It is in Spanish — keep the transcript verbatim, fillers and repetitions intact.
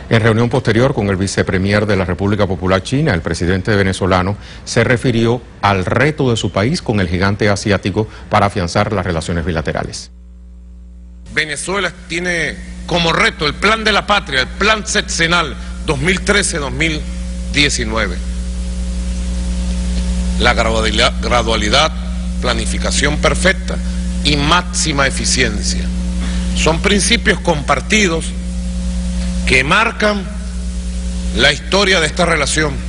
En reunión posterior con el vicepremier de la República Popular China, el presidente venezolano se refirió al reto de su país con el gigante asiático para afianzar las relaciones bilaterales. Venezuela tiene como reto el plan de la patria, el plan sexenal dos mil trece a dos mil diecinueve. La gradualidad, gradualidad, planificación perfecta y máxima eficiencia. Son principios compartidos que marcan la historia de esta relación.